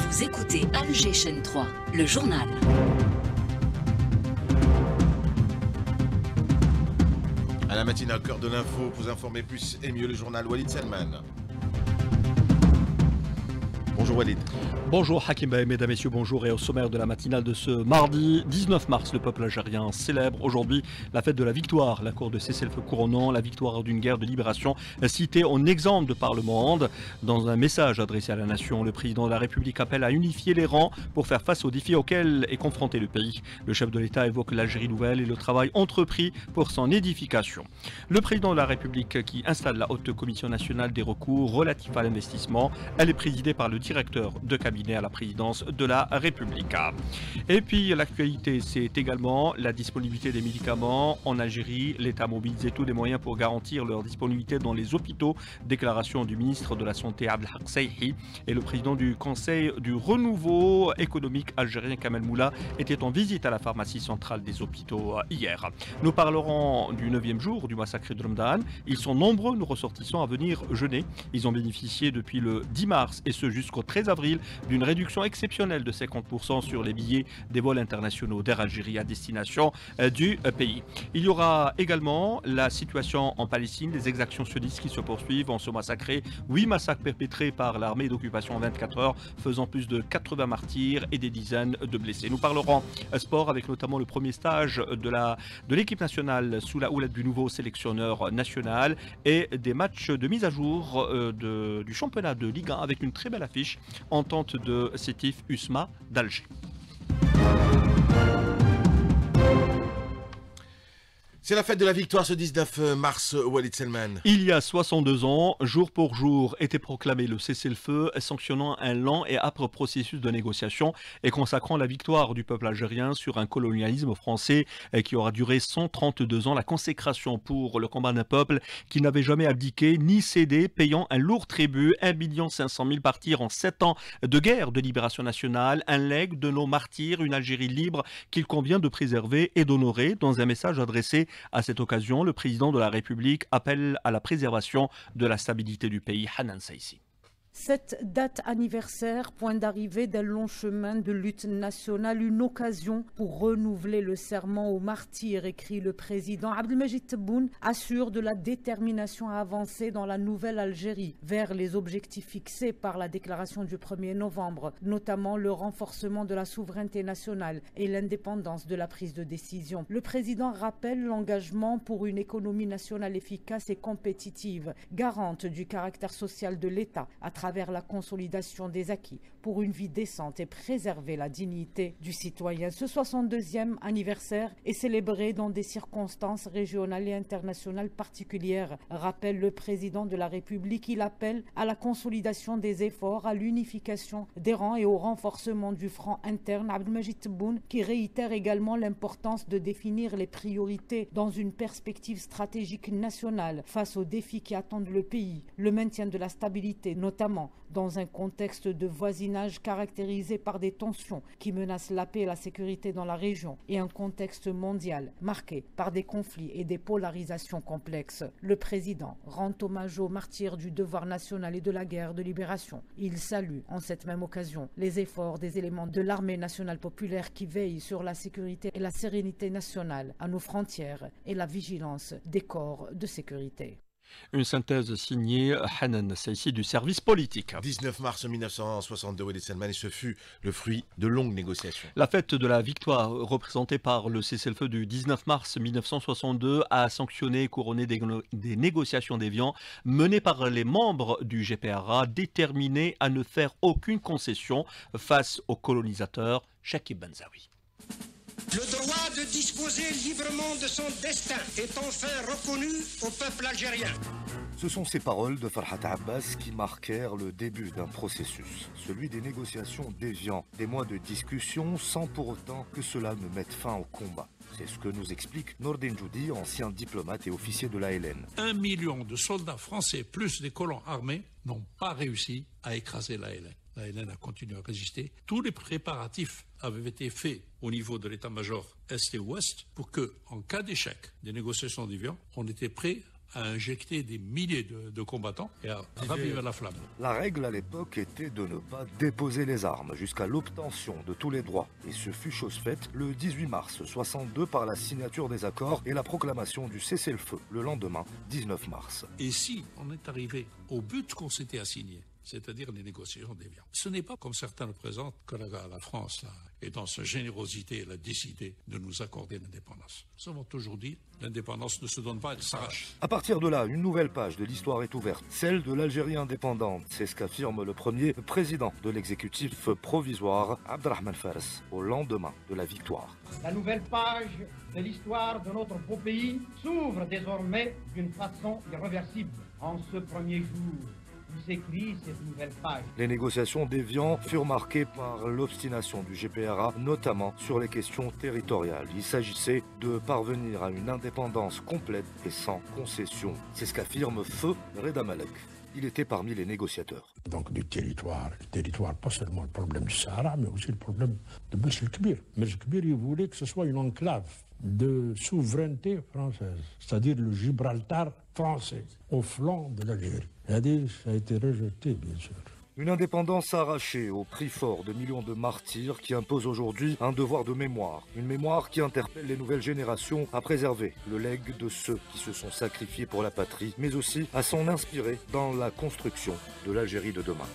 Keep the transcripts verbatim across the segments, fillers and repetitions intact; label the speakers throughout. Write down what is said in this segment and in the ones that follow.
Speaker 1: Vous écoutez Alger Chaîne trois, le journal.
Speaker 2: À la matinale, cœur de l'info, vous informer plus et mieux le journal Walid Selman. Bonjour Walid.
Speaker 3: Bonjour Hakim Baye, mesdames et messieurs, bonjour. Et au sommaire de la matinale de ce mardi dix-neuf mars, le peuple algérien célèbre aujourd'hui la fête de la victoire, l'accord de cessez-le-feu couronnant, la victoire d'une guerre de libération citée en exemple de par le monde. Dans un message adressé à la nation, le président de la République appelle à unifier les rangs pour faire face aux défis auxquels est confronté le pays. Le chef de l'État évoque l'Algérie nouvelle et le travail entrepris pour son édification. Le président de la République qui installe la haute commission nationale des recours relatifs à l'investissement, elle est présidée par le directeur de cabinet à la présidence de la République. Et puis l'actualité, c'est également la disponibilité des médicaments. En Algérie, l'État a mobilisé tous les moyens pour garantir leur disponibilité dans les hôpitaux. Déclaration du ministre de la Santé Abdelhak Saihi et le président du Conseil du renouveau économique algérien Kamel Moula était en visite à la pharmacie centrale des hôpitaux hier. Nous parlerons du neuvième jour du massacre de Ramadan. Ils sont nombreux, nos ressortissants, à venir jeûner. Ils ont bénéficié depuis le dix mars et ce jusqu'au treize avril d'une réduction exceptionnelle de cinquante pour cent sur les billets des vols internationaux d'Air Algérie à destination du pays. Il y aura également la situation en Palestine, les exactions sionistes qui se poursuivent en ce massacré. Huit massacres perpétrés par l'armée d'occupation en vingt-quatre heures, faisant plus de quatre-vingts martyrs et des dizaines de blessés. Nous parlerons sport avec notamment le premier stage de la de l'équipe nationale sous la houlette du nouveau sélectionneur national et des matchs de mise à jour de, du championnat de Ligue un avec une très belle affiche en tente de Sétif Usma d'Alger.
Speaker 2: C'est la fête de la victoire ce dix-neuf mars, Walid Selman.
Speaker 3: Il y a soixante-deux ans, jour pour jour, était proclamé le cessez-le-feu, sanctionnant un lent et âpre processus de négociation et consacrant la victoire du peuple algérien sur un colonialisme français qui aura duré cent trente-deux ans, la consécration pour le combat d'un peuple qui n'avait jamais abdiqué ni cédé, payant un lourd tribut, un million cinq cent mille martyrs en sept ans de guerre de libération nationale, un legs de nos martyrs, une Algérie libre qu'il convient de préserver et d'honorer. Dans un message adressé à cette occasion, le président de la République appelle à la préservation de la stabilité du pays. Hanan Saïsi.
Speaker 4: Cette date anniversaire, point d'arrivée d'un long chemin de lutte nationale, une occasion pour renouveler le serment aux martyrs, écrit le président. Abdelmajid Tebboune assure de la détermination à avancer dans la nouvelle Algérie vers les objectifs fixés par la déclaration du premier novembre, notamment le renforcement de la souveraineté nationale et l'indépendance de la prise de décision. Le président rappelle l'engagement pour une économie nationale efficace et compétitive, garante du caractère social de l'État, à travers travers la consolidation des acquis pour une vie décente et préserver la dignité du citoyen. Ce soixante-deuxième anniversaire est célébré dans des circonstances régionales et internationales particulières, rappelle le président de la République. Il appelle à la consolidation des efforts, à l'unification des rangs et au renforcement du front interne. Abdelmajid Tebboune qui réitère également l'importance de définir les priorités dans une perspective stratégique nationale face aux défis qui attendent le pays, le maintien de la stabilité, notamment dans un contexte de voisinage caractérisé par des tensions qui menacent la paix et la sécurité dans la région et un contexte mondial marqué par des conflits et des polarisations complexes. Le président rend hommage aux martyrs du devoir national et de la guerre de libération. Il salue en cette même occasion les efforts des éléments de l'armée nationale populaire qui veillent sur la sécurité et la sérénité nationale à nos frontières et la vigilance des corps de sécurité.
Speaker 3: Une synthèse signée Hanan Saïsi du service politique.
Speaker 2: dix-neuf mars mille neuf cent soixante-deux, Walid Selman, et ce fut le fruit de longues négociations.
Speaker 3: La fête de la victoire, représentée par le cessez-le-feu du dix-neuf mars mille neuf cent soixante-deux, a sanctionné et couronné des, des négociations d'Évian menées par les membres du G P R A, déterminés à ne faire aucune concession face aux colonisateurs. Chakib Benzaoui.
Speaker 5: Le droit de disposer librement de son destin est enfin reconnu au peuple algérien.
Speaker 6: Ce sont ces paroles de Farhat Abbas qui marquèrent le début d'un processus, celui des négociations d'Évian, des mois de discussion sans pour autant que cela ne mette fin au combat. C'est ce que nous explique Nordin Joudi, ancien diplomate et officier de l'A L N.
Speaker 7: Un million de soldats français plus des colons armés n'ont pas réussi à écraser l'A L N. L'A L N a continué à résister. Tous les préparatifs avaient été faits au niveau de l'état-major Est et Ouest pour que, en cas d'échec des négociations d'Évian, on était prêt à injecter des milliers de, de combattants et à raviver la flamme.
Speaker 6: La règle à l'époque était de ne pas déposer les armes jusqu'à l'obtention de tous les droits. Et ce fut chose faite le dix-huit mars soixante-deux par la signature des accords et la proclamation du cessez-le-feu le lendemain, dix-neuf mars.
Speaker 7: Et si on est arrivé au but qu'on s'était assigné, c'est-à-dire les négociations d'Évian. Ce n'est pas comme certains le présentent que la, la France, là, et dans sa générosité, elle a décidé de nous accorder l'indépendance. Nous avons toujours dit, l'indépendance ne se donne pas, elle s'arrache.
Speaker 6: À partir de là, une nouvelle page de l'histoire est ouverte, celle de l'Algérie indépendante. C'est ce qu'affirme le premier président de l'exécutif provisoire, Abdelrahman Fares, au lendemain de la victoire.
Speaker 8: La nouvelle page de l'histoire de notre beau pays s'ouvre désormais d'une façon irréversible. En ce premier jour, écrit cette nouvelle page.
Speaker 6: Les négociations d'Évian furent marquées par l'obstination du G P R A, notamment sur les questions territoriales. Il s'agissait de parvenir à une indépendance complète et sans concession. C'est ce qu'affirme Feu Reda Malek. Il était parmi les négociateurs.
Speaker 9: Donc du territoire, le territoire, pas seulement le problème du Sahara, mais aussi le problème de Mers el-Kbir. Mers el-Kbir, il voulait que ce soit une enclave de souveraineté française, c'est-à-dire le Gibraltar français, au flanc de l'Algérie. C'est-à-dire, ça a été rejeté, bien sûr.
Speaker 6: Une indépendance arrachée au prix fort de millions de martyrs qui impose aujourd'hui un devoir de mémoire. Une mémoire qui interpelle les nouvelles générations à préserver le legs de ceux qui se sont sacrifiés pour la patrie, mais aussi à s'en inspirer dans la construction de l'Algérie de demain.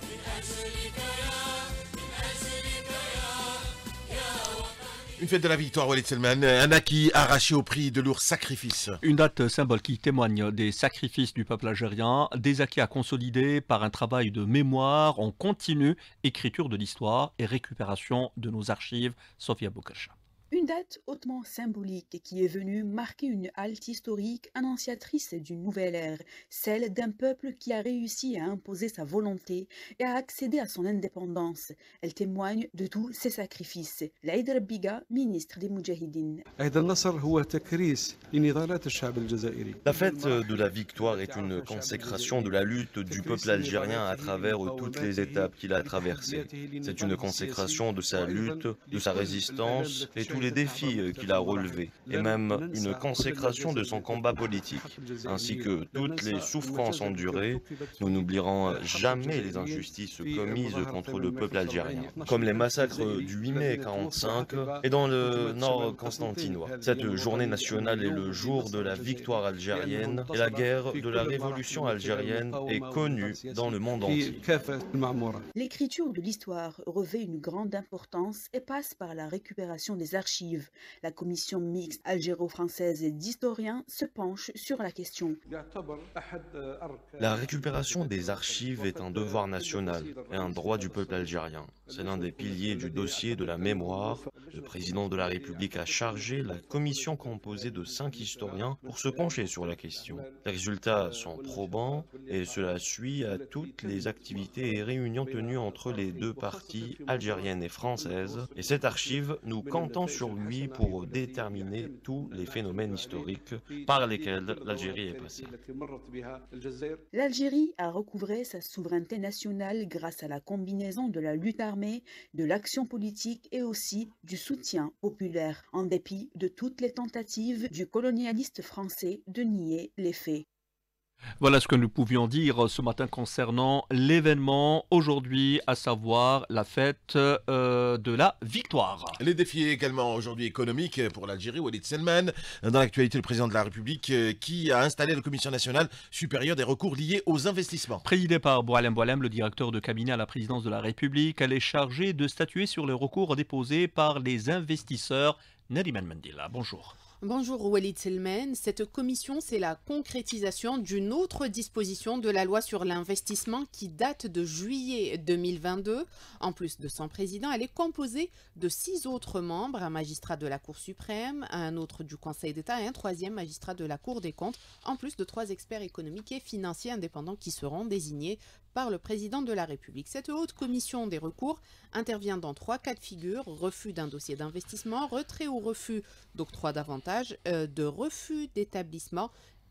Speaker 2: Une fête de la victoire, Walid Selman, un acquis arraché au prix de lourds sacrifices.
Speaker 3: Une date symbole qui témoigne des sacrifices du peuple algérien, des acquis à consolider par un travail de mémoire en continu, écriture de l'histoire et récupération de nos archives. Sofia Boukacha.
Speaker 10: Une date hautement symbolique qui est venue marquer une halte historique annonciatrice d'une nouvelle ère, celle d'un peuple qui a réussi à imposer sa volonté et à accéder à son indépendance. Elle témoigne de tous ses sacrifices. L'Aïd Rabbiga, ministre des Moudjahidines.
Speaker 11: La fête de la victoire est une consécration de la lutte du peuple algérien à travers toutes les étapes qu'il a traversées. C'est une consécration de sa lutte, de sa résistance et tous les défis qu'il a relevés, et même une consécration de son combat politique, ainsi que toutes les souffrances endurées. Nous n'oublierons jamais les injustices commises contre le peuple algérien, comme les massacres du huit mai quarante-cinq et dans le nord constantinois. Cette journée nationale est le jour de la victoire algérienne, et la guerre de la révolution algérienne est connue dans le monde entier.
Speaker 10: L'écriture de l'histoire revêt une grande importance et passe par la récupération des archives. La commission mixte algéro-française d'historiens se penche sur la question.
Speaker 11: La récupération des archives est un devoir national et un droit du peuple algérien. C'est l'un des piliers du dossier de la mémoire. Le président de la République a chargé la commission composée de cinq historiens pour se pencher sur la question. Les résultats sont probants et cela suit à toutes les activités et réunions tenues entre les deux parties algériennes et françaises. Et cette archive, nous comptons sur lui pour déterminer tous les phénomènes historiques par lesquels l'Algérie est passée.
Speaker 10: L'Algérie a recouvré sa souveraineté nationale grâce à la combinaison de la lutte armée, de l'action politique et aussi du soutien populaire, en dépit de toutes les tentatives du colonialiste français de nier les faits.
Speaker 3: Voilà ce que nous pouvions dire ce matin concernant l'événement aujourd'hui, à savoir la fête euh, de la victoire.
Speaker 2: Les défis également aujourd'hui économiques pour l'Algérie, Walid Selman. Dans l'actualité, le président de la République euh, qui a installé la Commission nationale supérieure des recours liés aux investissements.
Speaker 3: Présidée par Boualem Boualem, le directeur de cabinet à la présidence de la République, elle est chargée de statuer sur les recours déposés par les investisseurs. Nariman Mandela, bonjour.
Speaker 12: Bonjour Walid Selman. Cette commission, c'est la concrétisation d'une autre disposition de la loi sur l'investissement qui date de juillet deux mille vingt-deux. En plus de son président, elle est composée de six autres membres, un magistrat de la Cour suprême, un autre du Conseil d'État et un troisième magistrat de la Cour des comptes, en plus de trois experts économiques et financiers indépendants qui seront désignés par le président de la République. Cette haute commission des recours intervient dans trois cas de figure: refus d'un dossier d'investissement, retrait ou refus d'octroi d'avantages, euh, de refus d'établissement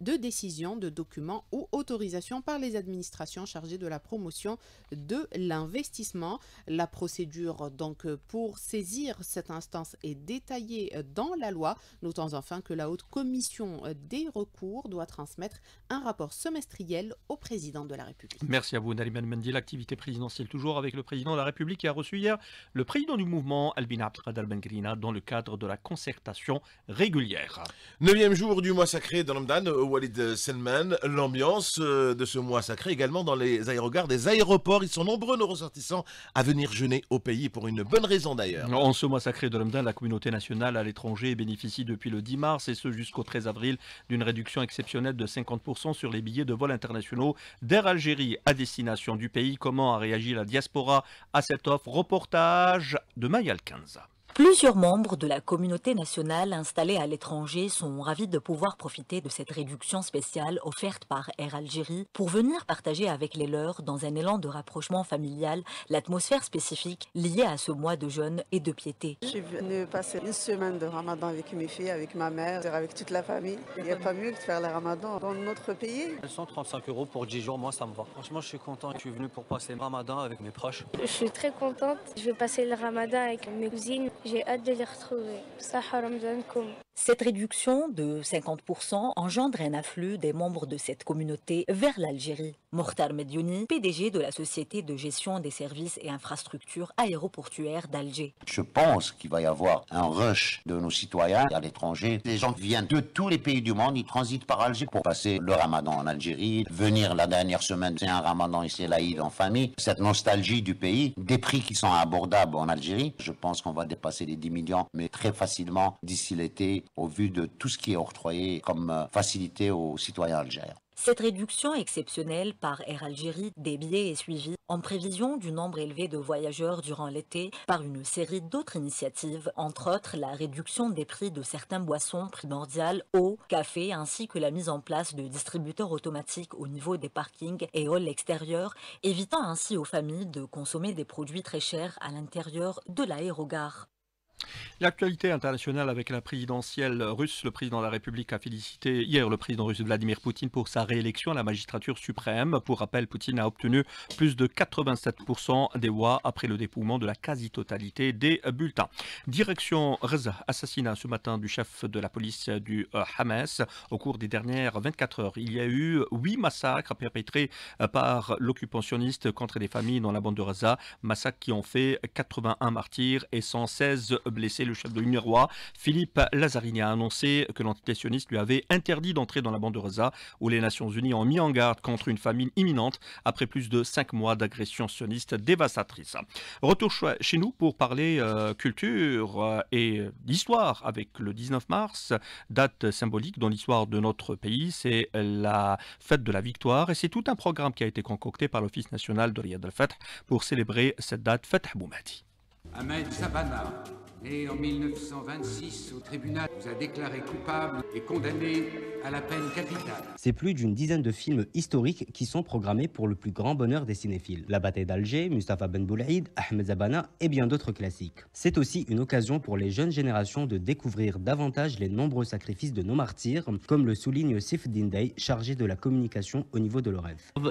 Speaker 12: de décisions, de documents ou autorisations par les administrations chargées de la promotion de l'investissement. La procédure donc pour saisir cette instance est détaillée dans la loi. Notons enfin que la Haute Commission des recours doit transmettre un rapport semestriel au président de la République.
Speaker 3: Merci à vous, Nariman Mendi. L'activité présidentielle toujours avec le président de la République qui a reçu hier le président du mouvement, Albin Abdelkader Bengrina, dans le cadre de la concertation régulière.
Speaker 2: Neuvième jour du mois sacré de Ramadan au Walid Selman. L'ambiance de ce mois sacré également dans les aérogares des aéroports. Ils sont nombreux, nos ressortissants, à venir jeûner au pays pour une bonne raison d'ailleurs.
Speaker 3: En ce mois sacré de Ramadan, la communauté nationale à l'étranger bénéficie depuis le dix mars et ce jusqu'au treize avril d'une réduction exceptionnelle de cinquante pour cent sur les billets de vol internationaux d'Air Algérie à destination du pays. Comment a réagi la diaspora à cette offre? Reportage de Maya Alkanza.
Speaker 13: Plusieurs membres de la communauté nationale installés à l'étranger sont ravis de pouvoir profiter de cette réduction spéciale offerte par Air Algérie pour venir partager avec les leurs, dans un élan de rapprochement familial, l'atmosphère spécifique liée à ce mois de jeûne et de piété.
Speaker 14: Je suis venue passer une semaine de ramadan avec mes filles, avec ma mère, avec toute la famille. Il n'y a pas mieux que de faire le ramadan dans notre pays.
Speaker 15: cent trente-cinq euros pour dix jours, moi ça me va. Franchement, je suis content. Je suis venu pour passer le ramadan avec mes proches.
Speaker 16: Je suis très contente. Je vais passer le ramadan avec mes cousines. J'ai hâte de les retrouver. Sahar Ramadankoum.
Speaker 13: Cette réduction de cinquante pour cent engendre un afflux des membres de cette communauté vers l'Algérie. Mokhtar Mediouni, P D G de la Société de gestion des services et infrastructures aéroportuaires d'Alger.
Speaker 17: Je pense qu'il va y avoir un rush de nos citoyens à l'étranger. Les gens viennent de tous les pays du monde, ils transitent par Alger pour passer le ramadan en Algérie. Venir la dernière semaine, c'est un ramadan ici, l'Aïd en famille. Cette nostalgie du pays, des prix qui sont abordables en Algérie. Je pense qu'on va dépasser les dix millions, mais très facilement d'ici l'été, au vu de tout ce qui est octroyé comme facilité aux citoyens algériens.
Speaker 13: Cette réduction exceptionnelle par Air Algérie des billets est suivie, en prévision du nombre élevé de voyageurs durant l'été, par une série d'autres initiatives, entre autres la réduction des prix de certaines boissons primordiales, eau, café, ainsi que la mise en place de distributeurs automatiques au niveau des parkings et halls extérieurs, évitant ainsi aux familles de consommer des produits très chers à l'intérieur de l'aérogare.
Speaker 3: L'actualité internationale avec la présidentielle russe. Le président de la République a félicité hier le président russe Vladimir Poutine pour sa réélection à la magistrature suprême. Pour rappel, Poutine a obtenu plus de quatre-vingt-sept pour cent des voix après le dépouillement de la quasi-totalité des bulletins. Direction Gaza, assassinat ce matin du chef de la police du Hamas. Au cours des dernières vingt-quatre heures, il y a eu huit massacres perpétrés par l'occupationniste contre des familles dans la bande de Gaza. Massacres qui ont fait quatre-vingt-un martyrs et cent seize blessé. Le chef de l'UNRWA, Philippe Lazzarini, a annoncé que l'antiterroriste lui avait interdit d'entrer dans la bande de Gaza, où les Nations Unies ont mis en garde contre une famine imminente après plus de cinq mois d'agression sioniste dévastatrice. Retour chez nous pour parler euh, culture et d'histoire avec le dix-neuf mars, date symbolique dans l'histoire de notre pays. C'est la fête de la victoire et c'est tout un programme qui a été concocté par l'Office national de Riyad al-Fath pour célébrer cette date. Fath Boumadi.
Speaker 18: Ahmed Sabana, né en mille neuf cent vingt-six au tribunal, vous a déclaré coupable et condamné à la peine capitale.
Speaker 19: C'est plus d'une dizaine de films historiques qui sont programmés pour le plus grand bonheur des cinéphiles. La bataille d'Alger, Mustapha Ben Boulaïd, Ahmed Zabana et bien d'autres classiques. C'est aussi une occasion pour les jeunes générations de découvrir davantage les nombreux sacrifices de nos martyrs, comme le souligne Sif Dinday, chargé de la communication au niveau de l'O R E F.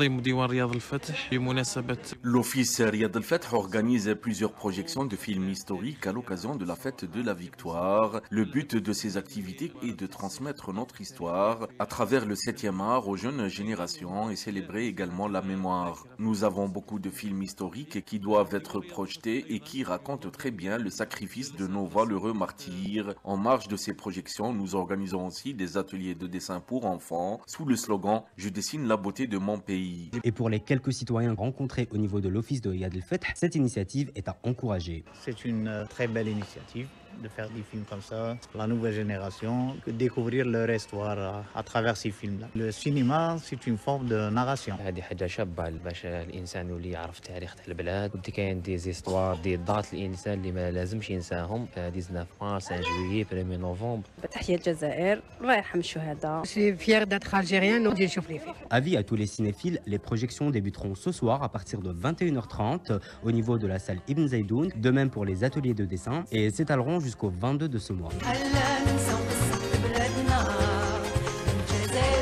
Speaker 20: L'Office Riyad al-Fath organise plusieurs projections de films historiques à l'occasion de la fête de la victoire. Le but de ces activités est de transmettre notre histoire à travers le septième art aux jeunes générations et célébrer également la mémoire. Nous avons beaucoup de films historiques qui doivent être projetés et qui racontent très bien le sacrifice de nos valeureux martyrs. En marge de ces projections, nous organisons aussi des ateliers de dessin pour enfants sous le slogan « Je dessine la beauté de mon pays ».
Speaker 19: Et pour les quelques citoyens rencontrés au niveau de l'Office de Riyad al-Fath, cette initiative est à encourager.
Speaker 21: C'est une très belle initiative de faire des films comme ça, la nouvelle génération, découvrir leur histoire à travers ces films-là. Le cinéma, c'est une forme de narration.
Speaker 22: هذه حاجة شابة باش الإنسان يولي يعرف تاريخ تاع البلاد ودي كاين دي زيستوار دي ضات الإنسان اللي ما لازمش ينساهم تسعة عشر مارس واحد جويي واحد نوفمبر.
Speaker 23: تحية الجزائر الله يرحم الشهداء. Je suis fière d'être algérienne ودي نشوف les films.
Speaker 19: Avis à tous les cinéphiles, les projections débuteront ce soir à partir de vingt et une heures trente au niveau de la salle Ibn Zaidoun, de même pour les ateliers de dessin et s'étaleront jusqu'au vingt-deux de ce mois.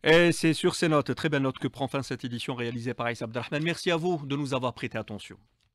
Speaker 3: Et c'est sur ces notes, très belles notes, que prend fin cette édition réalisée par Aïssa Abdelrahman. Merci à vous de nous avoir prêté attention.